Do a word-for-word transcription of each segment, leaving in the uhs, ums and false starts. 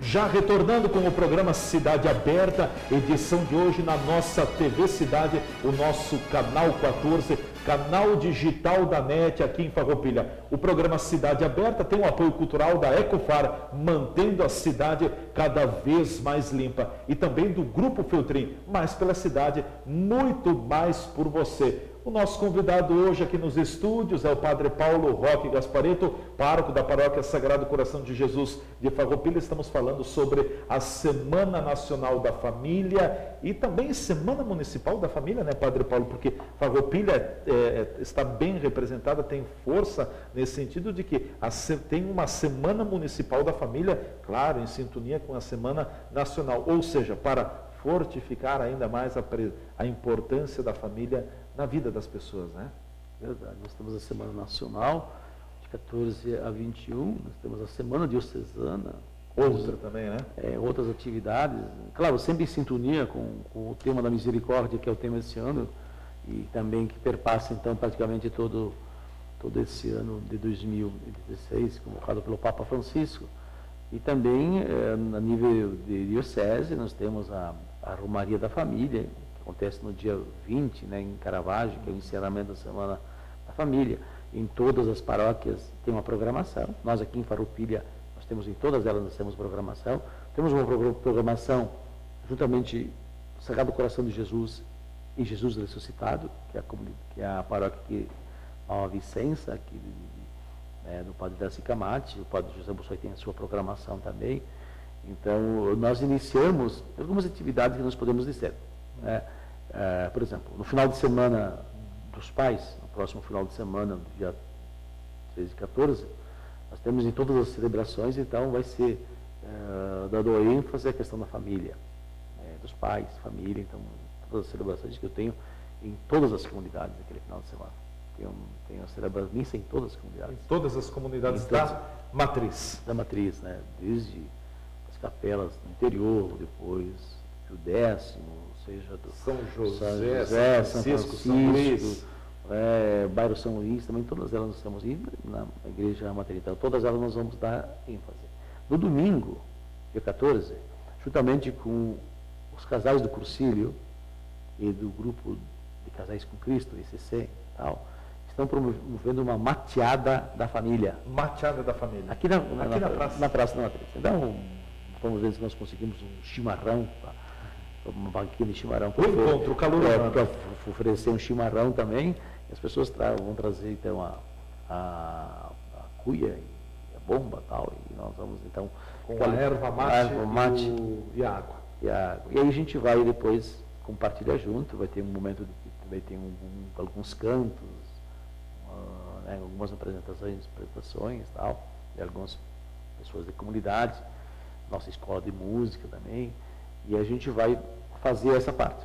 Já retornando com o programa Cidade Aberta, edição de hoje na nossa T V Cidade, o nosso canal quatorze, canal digital da NET aqui em Farroupilha. O programa Cidade Aberta tem o apoio cultural da Ecofar, mantendo a cidade cada vez mais limpa. E também do Grupo Feltrin, mais pela cidade, muito mais por você. O nosso convidado hoje aqui nos estúdios é o Padre Paulo Roque Gasparetto, pároco da Paróquia Sagrado Coração de Jesus de Farroupilha. Estamos falando sobre a Semana Nacional da Família e também Semana Municipal da Família, né, Padre Paulo? Porque Farroupilha é, é, está bem representada, tem força nesse sentido de que a, tem uma Semana Municipal da Família, claro, em sintonia com a Semana Nacional, ou seja, para fortificar ainda mais a, a importância da família na vida das pessoas, né? Verdade. Nós temos a Semana Nacional, de quatorze a vinte e um, nós temos a Semana Diocesana. Outra também, né? É, outras atividades. Claro, sempre em sintonia com, com o tema da misericórdia, que é o tema desse ano, e também que perpassa, então, praticamente todo, todo esse ano de dois mil e dezesseis, convocado pelo Papa Francisco. E também, é, a nível de diocese, nós temos a, a Romaria da Família, que acontece no dia vinte, né, em Caravaggio, que é o encerramento da Semana da Família. Em todas as paróquias tem uma programação. Nós aqui em Farroupilha, nós temos em todas elas, nós temos programação. Temos uma programação juntamente Sagrado Coração de Jesus e Jesus Ressuscitado, que é a, que é a paróquia aqui, Nova Vicença, aqui É, do Padre Darcy Camati, o Padre José Bussoi tem a sua programação também. Então, nós iniciamos algumas atividades que nós podemos dizer. Né? É, por exemplo, no final de semana dos pais, no próximo final de semana, do dia treze e quatorze, nós temos em todas as celebrações, então vai ser é, dado ênfase à questão da família, é, dos pais, família, então todas as celebrações que eu tenho em todas as comunidades naquele final de semana. Tenho, tenho a celebração missa em todas as comunidades. Em todas as comunidades todas, da matriz. Da matriz, né? Desde as capelas do interior, depois o décimo, seja do São José, São, José, São Francisco, São, São Luís, é, bairro São Luís, também todas elas nós estamos indo na igreja matriz. Então, todas elas nós vamos dar ênfase. No domingo, dia quatorze, juntamente com os casais do Cursilho e do grupo de casais com Cristo, I C C e tal, estão promovendo uma mateada da família. Mateada da família. Aqui na, na, Aqui na, na praça. Na praça da Matriz. Então, vamos ver se nós conseguimos um chimarrão, uma banquinha de chimarrão. O encontro, o calor humano. Para oferecer um chimarrão também. As pessoas tra vão trazer, então, a, a, a cuia e a bomba e tal. E nós vamos, então... Com a erva mate, a erva mate e, o, e a água. E, a água. E aí a gente vai depois compartilhar junto. Vai ter um momento, de, vai ter um, um, alguns cantos, Né, algumas apresentações, apresentações tal, de algumas pessoas da comunidade, nossa escola de música também, e a gente vai fazer essa parte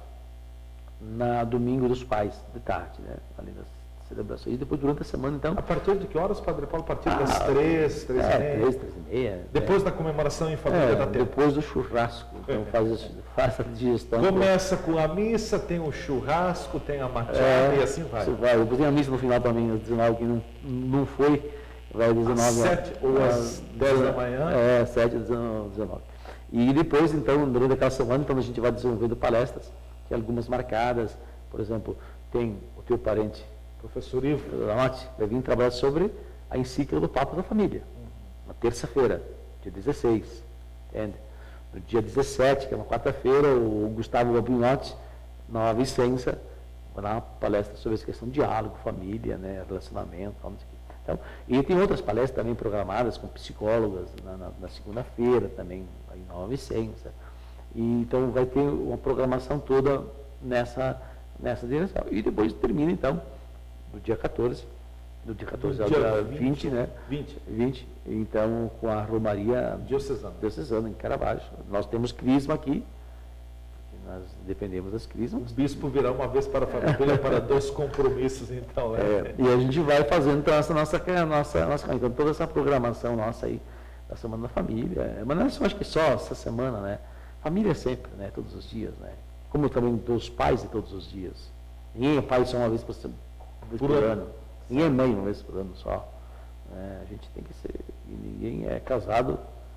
na domingo dos pais, de tarde, né, além das celebrações, e depois durante a semana, então... A partir de que horas, Padre Paulo? A partir ah, das três, três é, e meia? três, três e meia. Depois é, da comemoração em família é, da terra. depois do churrasco, então faz, faz a digestão. Começa com a missa, tem o churrasco, tem a mateada é, e assim vai. vai. Depois tem a missa no final também, às dezenove, que não, não foi, vai às dezenove. Às sete ou às dez da manhã? É, sete, dezenove. E depois, então, durante aquela semana, então, a gente vai desenvolvendo palestras, que algumas marcadas, por exemplo, tem o teu parente, professor Ivo Lanotti, vai vir trabalhar sobre a encíclica do Papa da Família, uhum. na terça-feira, dia dezesseis, entende? No dia dezessete, que é uma quarta-feira, o Gustavo Gabinotti, na Nova Vicença, vai dar uma palestra sobre essa questão de diálogo, família, né, relacionamento, vamos dizer. Então, e tem outras palestras também programadas com psicólogas na, na, na segunda-feira também, aí em Nova Vicença. E, então vai ter uma programação toda nessa, nessa direção. E depois termina, então, no dia quatorze, do dia quatorze ao dia vinte, né? vinte. vinte, então, com a Romaria Diocesana. Diocesana, em Caravaggio. Nós temos crisma aqui, nós dependemos das crismas. O bispo virá uma vez para a família para dois compromissos, então. Né? É, e a gente vai fazendo então, essa nossa, nossa, nossa, então, toda essa programação nossa aí, da Semana da Família. Mas não é, acho que só essa semana, né? Família sempre, né? Todos os dias, né? Como também dos pais de todos os dias. Ninguém é pai só uma vez por, por, por ano. ano. Ninguém é mãe uma vez por ano só. É, a gente tem que ser. E ninguém é casado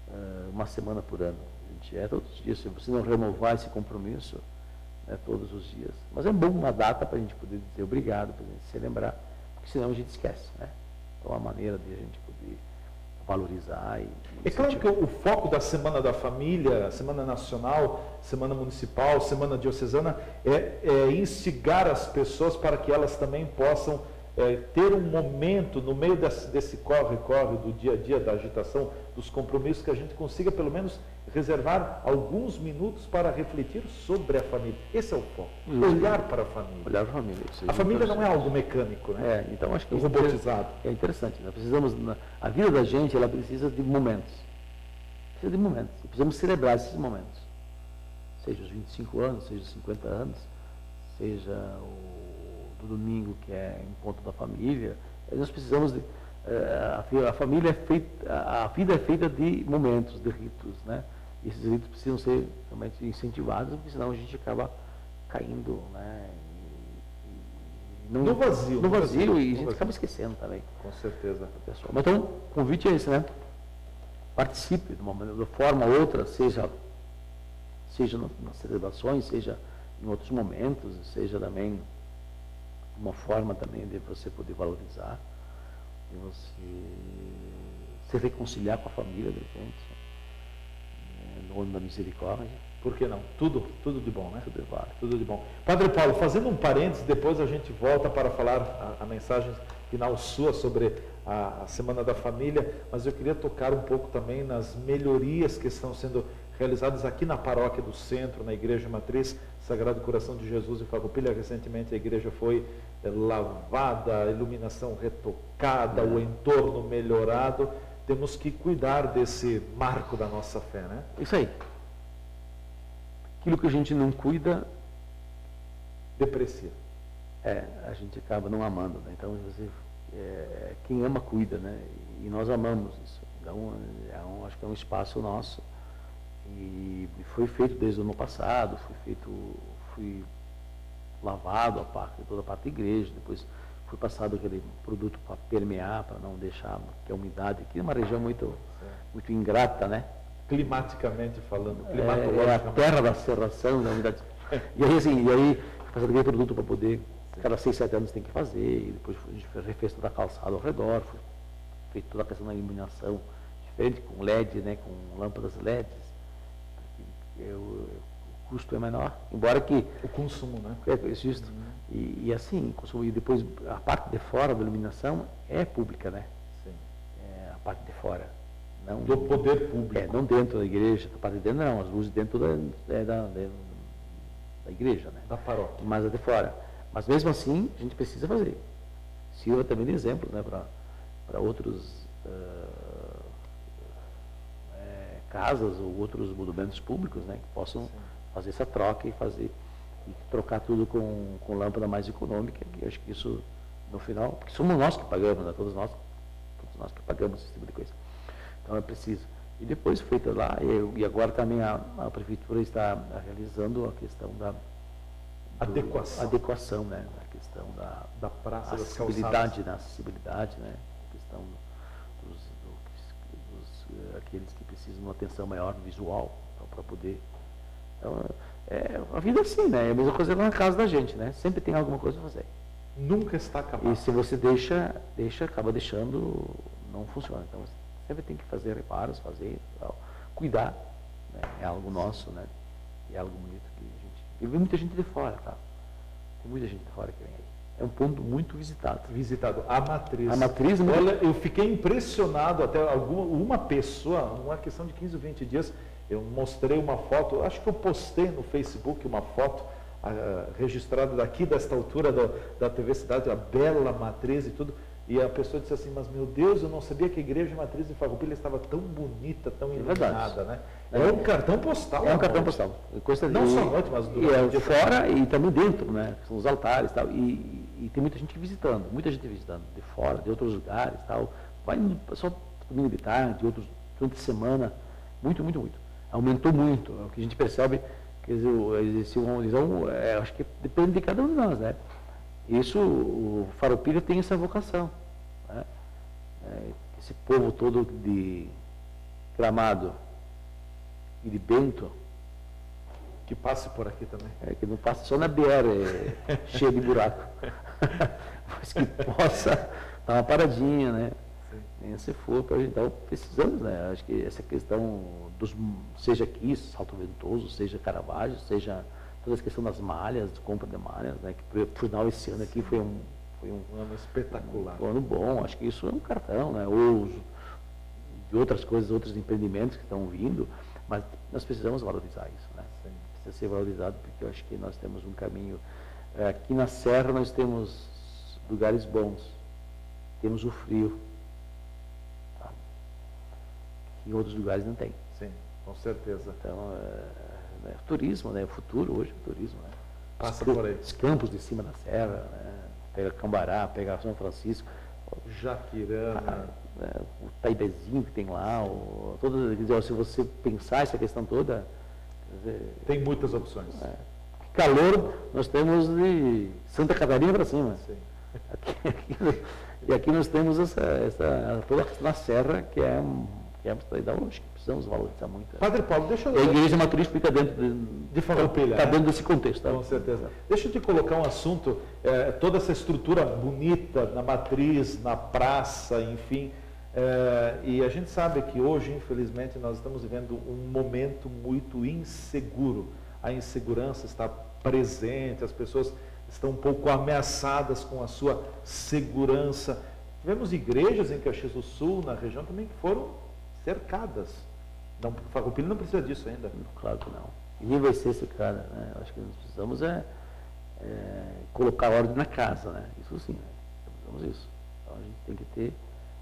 uh, uma semana por ano. A gente é todos os dias, se você não renovar esse compromisso, né, todos os dias. Mas é bom uma data para a gente poder dizer obrigado, para a gente se lembrar, porque senão a gente esquece, né? Então, é uma maneira de a gente poder valorizar e... É claro que o foco da Semana da Família, Semana Nacional, Semana Municipal, Semana Diocesana, é, é instigar as pessoas para que elas também possam é, ter um momento no meio desse corre-corre do dia a dia, da agitação, dos compromissos, que a gente consiga pelo menos reservar alguns minutos para refletir sobre a família. Esse é o foco, Isso. olhar para a família. Olhar para a família. Isso a família não é algo mecânico, né? É, então acho que robotizado. É interessante. Nós precisamos, a vida da gente, ela precisa de momentos. Precisa de momentos. E precisamos celebrar esses momentos. Seja os vinte e cinco anos, seja os cinquenta anos, seja o do domingo, que é encontro da família. Nós precisamos de... A família é feita, a vida é feita de momentos, de ritos, né? E esses ritos precisam ser realmente incentivados, porque senão a gente acaba caindo, né? E, e não, no vazio. No vazio, vazio e a gente vazio. acaba esquecendo também. Com certeza. Pessoal. Mas então, o convite é esse, né? Participe de uma maneira, de forma ou outra, seja, seja nas celebrações, seja em outros momentos, seja também uma forma também de você poder valorizar, de você se reconciliar com a família, de repente, no nome da misericórdia. Por que não? Tudo, tudo de bom, né? Tudo é válido. Tudo de bom. Padre Paulo, fazendo um parênteses, depois a gente volta para falar a, a mensagem final sua sobre a, a Semana da Família, mas eu queria tocar um pouco também nas melhorias que estão sendo realizadas aqui na paróquia do Centro, na Igreja Matriz Sagrado Coração de Jesus em Farroupilha. Recentemente a igreja foi é, lavada, a iluminação retocada, é. o entorno melhorado. Temos que cuidar desse marco da nossa fé, né? Isso aí. Aquilo que a gente não cuida, deprecia. É, a gente acaba não amando, né? Então, você, é, quem ama, cuida, né? E nós amamos isso. Então, é um, acho que é um espaço nosso. E foi feito desde o ano passado, foi feito, fui lavado a parte, toda a parte da igreja, depois foi passado aquele produto para permear, para não deixar, que a umidade aqui é uma região muito, muito ingrata, né? Climaticamente falando, climatologicamente. É, é a terra da serração, da umidade. E aí, assim, e aí, passado aquele produto para poder, cada seis, sete anos tem que fazer, e depois a gente refez toda a calçada ao redor, foi feito toda a questão da iluminação diferente, com L E D, né, com lâmpadas L E Ds. Eu, o custo é menor, embora que... O consumo, né? É, isso, uhum. e, e assim, consumo, e depois a parte de fora da iluminação é pública, né? Sim. É a parte de fora. Não, do poder público. É, não dentro da igreja, a parte de dentro não, as luzes dentro da, é da, da, da igreja, né? Da paróquia. Mas a de fora. Mas mesmo assim, a gente precisa fazer. Sirva também de exemplo, né, para outros uh, é, casas ou outros monumentos públicos, né, que possam Sim. fazer essa troca e fazer e trocar tudo com, com lâmpada mais econômica. E eu acho que isso, no final, porque somos nós que pagamos, né, todos nós, todos nós que pagamos esse tipo de coisa. Então é preciso. E depois feita lá, eu, e agora também a, a prefeitura está realizando a questão da do, adequação. adequação, né? A questão da, da praça, acessibilidade, né? Acessibilidade, né? A questão dos, do, dos aqueles que precisam de uma atenção maior visual para poder. Então, é, a vida é assim, né? É a mesma coisa na casa da gente, né? Sempre tem alguma coisa a fazer. Nunca está acabado. E se você deixa, deixa, acaba deixando, não funciona. Então, sempre tem que fazer reparos, fazer, tal, cuidar, né? É algo nosso, né? É algo bonito que a gente... E vem muita gente de fora, tá? Tem muita gente de fora que vem aí. É um ponto muito visitado. Visitado. A Matriz. A Matriz... Olha, eu fiquei impressionado, até alguma, uma pessoa, uma questão de quinze, vinte dias, eu mostrei uma foto, acho que eu postei no Facebook uma foto uh, registrada daqui, desta altura da, da T V Cidade, a bela Matriz e tudo. E a pessoa disse assim, mas meu Deus, eu não sabia que a igreja matriz de Farroupilha estava tão bonita, tão iluminada, né? É, é um cartão postal. É um cartão postal. Coisa não de, só à noite, mas durante e é o dia fora e também dentro, né? São os altares e tal. E, e tem muita gente visitando, muita gente visitando, de fora, de outros lugares e tal. Vai só domingo de tarde, outros durante a semana. Muito, muito, muito. Aumentou muito. É o que a gente percebe, quer dizer, existe uma visão, é, acho que depende de cada um de nós, né? Isso, o Farroupilha tem essa vocação, né? É, esse povo todo de, Gramado e de Bento, que passe por aqui também. É, que não passe só na B R, é, cheia de buraco. Mas que possa dar uma paradinha, né? Nem se for, pra, então precisamos, né? Acho que essa questão, dos, seja aqui, Salto Ventoso, seja Caravaggio, seja toda essa questão das malhas, de compra de malhas, né? Que por, por final esse ano aqui foi um, foi um, um ano espetacular. Um, um ano bom, acho que isso é um cartão, né? Ou de outras coisas, outros empreendimentos que estão vindo, mas nós precisamos valorizar isso, né? Sim. Precisa ser valorizado, porque eu acho que nós temos um caminho. Aqui na Serra nós temos lugares bons, temos o frio, tá? Que em outros lugares não tem. Sim, com certeza. Então, é, é, turismo, né? O futuro hoje é o turismo, né? Passa os, por aí. Os campos de cima da serra, né? Pega Cambará, pega São Francisco, Jaquirana, a, a, o Taibezinho que tem lá, o, todas, quer dizer, se você pensar essa questão toda, quer dizer, tem muitas opções. É, calor nós temos de Santa Catarina para cima. Sim. Aqui, aqui, e aqui nós temos essa, essa toda na serra que é, que é então, acho que precisamos valorizar muito. Padre Paulo, deixa eu... E a igreja matriz fica dentro de, de Farroupilha, está né? dentro desse contexto. Tá? Com certeza. Deixa eu te colocar um assunto, é, toda essa estrutura bonita na matriz, na praça, enfim, é, e a gente sabe que hoje, infelizmente, nós estamos vivendo um momento muito inseguro. A insegurança está presente, as pessoas estão um pouco ameaçadas com a sua segurança. Tivemos igrejas em Caxias do Sul, na região também, que foram cercadas. Não, Farroupilha não precisa disso ainda. Claro que não. Ninguém vai ser esse cara, né? Acho que nós precisamos é, é colocar ordem na casa, né? Isso sim, né? Precisamos disso. Então a gente tem que ter...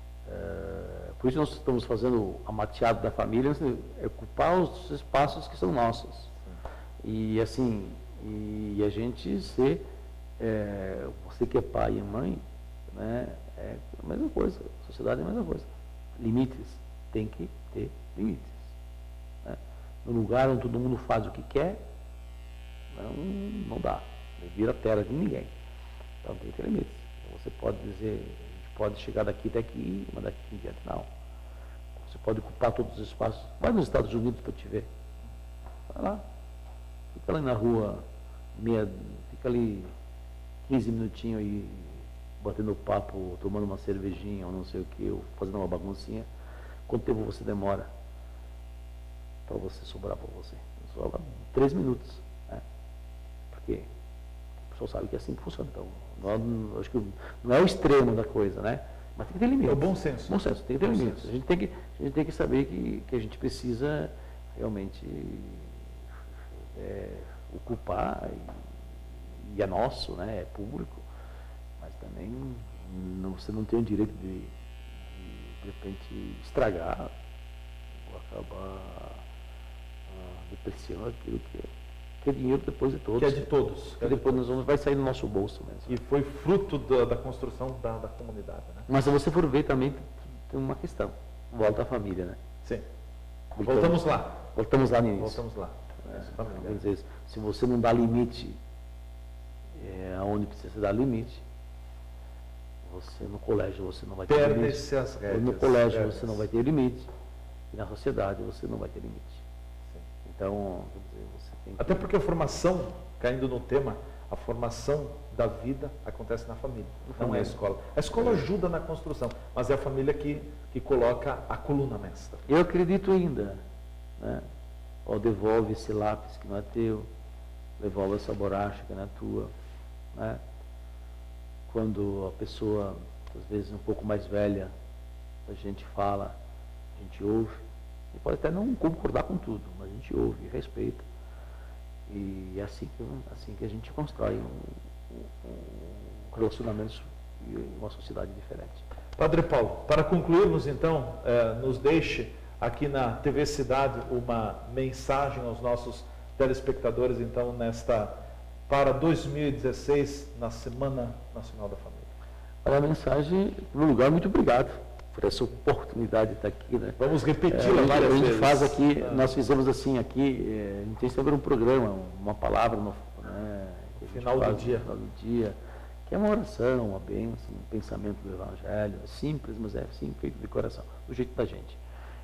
É, por isso nós estamos fazendo a mateada da família, é ocupar os espaços que são nossos. Sim. E assim, e a gente ser... É, você que é pai e mãe, né, é a mesma coisa, a sociedade é a mesma coisa. Limites, tem que ter limites. Né? No lugar onde todo mundo faz o que quer, não, não dá, não vira terra de ninguém. Então tem que ter limites. Você pode dizer, a gente pode chegar daqui até aqui, mas daqui em diante não. Você pode ocupar todos os espaços, vai nos Estados Unidos para te ver. Vai lá, fica ali na rua, meia, fica ali quinze minutinhos aí, batendo papo, tomando uma cervejinha, ou não sei o que, ou fazendo uma baguncinha. Quanto tempo você demora para você sobrar para você? Sobra três minutos. Né? Porque o pessoal sabe que é assim que funciona. Então, não, acho que não é o extremo da coisa, né? Mas tem que ter limites. É o bom senso. Bom senso, tem que ter bom limites. A gente tem que, a gente tem que saber que, que a gente precisa realmente é, ocupar e, e é nosso, né, é público, mas também não, você não tem o direito de, de, de repente, estragar ou acabar ah, depreciando aquilo que é, que é dinheiro depois de todos. Que é de todos. Que depois nós vamos, vai sair do nosso bolso mesmo. E foi fruto da, da construção da, da comunidade, né? Mas se você for ver também, tem uma questão, volta à família, né? Sim. Voltamos, voltamos lá. Voltamos lá no início. Voltamos lá. É, quer dizer, se você não dá limite é, aonde precisa dar limite, você no colégio você não vai ter limite. Perde-se as regras. No colégio Perde-se. você não vai ter limite. E na sociedade você não vai ter limite. Sim. Então, quer dizer, você tem que... Até porque a formação, caindo no tema, a formação da vida acontece na família, não é a escola. A escola ajuda na construção, mas é a família que, que coloca a coluna mestra. Eu acredito ainda, né? Ó, devolve esse lápis que não é teu, devolve essa borracha que não é tua, né? Quando a pessoa, às vezes um pouco mais velha, a gente fala, a gente ouve, e pode até não concordar com tudo, mas a gente ouve, respeita. E é assim que, assim que a gente constrói um, um relacionamento e uma sociedade diferente. Padre Paulo, para concluirmos então, eh, nos deixe aqui na T V Cidade uma mensagem aos nossos telespectadores, então, nesta, para dois mil e dezesseis, na Semana Nacional da Família. Olha, a mensagem, no lugar, muito obrigado por essa oportunidade de estar aqui, né? Vamos repeti-la é, várias vezes. A gente vezes. faz aqui, ah. nós fizemos assim aqui, é, a gente tem sempre um programa, uma palavra no, né, no final do dia. No final do dia, que é uma oração, uma bênção, um pensamento do Evangelho, é simples, mas é assim, feito de coração, do jeito da gente.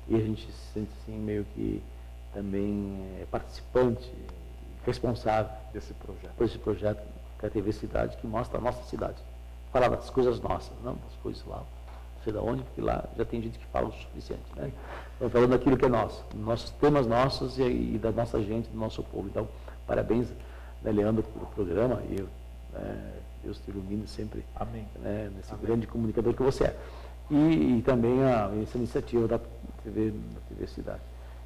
e a gente se sente assim meio que também é, participante, responsável desse projeto. por esse projeto que é a T V Cidade, que mostra a nossa cidade. Falar das coisas nossas, não das coisas lá, não sei de onde, porque lá já tem gente que fala o suficiente, né? Então, falando daquilo que é nosso, nossos temas nossos e, e da nossa gente, do nosso povo. Então, parabéns, né, Leandro, pelo programa, e eu, é, Deus te ilumine sempre. Amém. Né, nesse Amém. grande comunicador que você é. E, e também a, essa iniciativa da T V, da T V Cidade.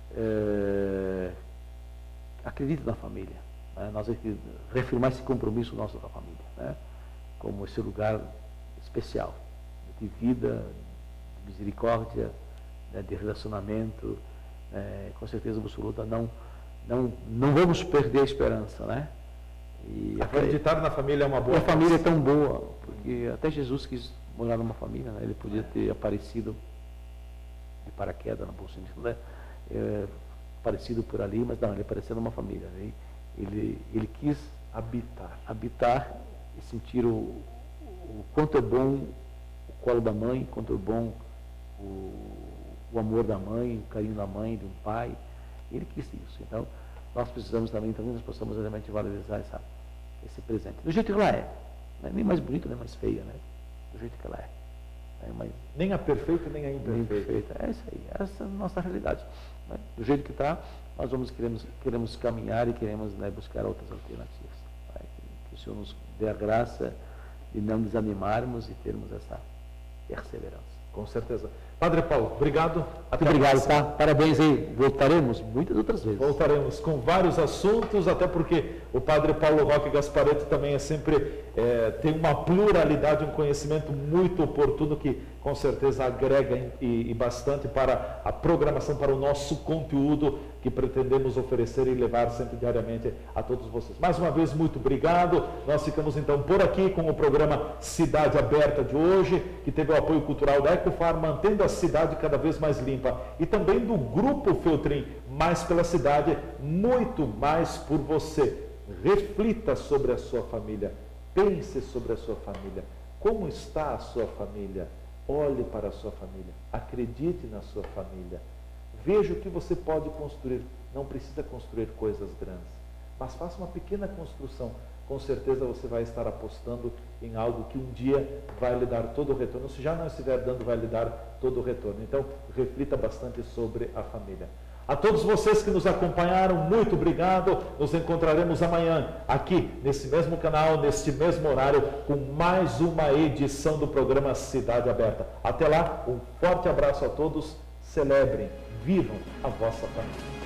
É, acredite na família. Né, nós temos que reafirmar esse compromisso nosso com a família, né, como esse lugar especial de vida, de misericórdia, né, de relacionamento, né, com certeza absoluta. Não, não, não vamos perder a esperança, né? E acreditar na família é uma boa. A família é tão boa, porque até Jesus quis morar numa família, né? Ele podia ter aparecido de paraquedas, no bom sentido, né? É, aparecido por ali, mas não, ele apareceu numa família, né? Ele, ele quis habitar, habitar e sentir o, o quanto é bom o colo da mãe, quanto é bom o, o amor da mãe, o carinho da mãe, de um pai. Ele quis isso. Então, nós precisamos também, também nós possamos realmente valorizar essa, esse presente. Do jeito que ela é. Né? Nem mais bonita, nem mais feia, né? Do jeito que ela é. é mais... Nem a perfeita, nem a imperfeita. Nem perfeita. É isso aí. Essa é a nossa realidade. Né? Do jeito que está, nós vamos, queremos, queremos caminhar e queremos, né, buscar outras alternativas. Né? Que, que o Senhor nos dê a graça de não desanimarmos e termos essa perseverança. Com certeza. Padre Paulo, obrigado. Até Muito obrigado, tá? Parabéns aí. Voltaremos muitas outras vezes. Voltaremos com vários assuntos, até porque o Padre Paulo Roque Gasparetto também é sempre, é, tem uma pluralidade, um conhecimento muito oportuno que com certeza agrega e, e bastante para a programação, para o nosso conteúdo que pretendemos oferecer e levar sempre diariamente a todos vocês. Mais uma vez, muito obrigado. Nós ficamos então por aqui com o programa Cidade Aberta de hoje, que teve o apoio cultural da Ecofar, mantendo a cidade cada vez mais limpa, e também do Grupo Feltrin, Mais pela Cidade, muito mais por você. Reflita sobre a sua família, pense sobre a sua família. Como está a sua família? Olhe para a sua família, acredite na sua família. Veja o que você pode construir. Não precisa construir coisas grandes, mas faça uma pequena construção. Com certeza você vai estar apostando em algo que um dia vai lhe dar todo o retorno. Se já não estiver dando, vai lhe dar todo o retorno. Então, reflita bastante sobre a família. A todos vocês que nos acompanharam, muito obrigado. Nos encontraremos amanhã aqui, nesse mesmo canal, neste mesmo horário, com mais uma edição do programa Cidade Aberta. Até lá, um forte abraço a todos. Celebrem, vivam a vossa família.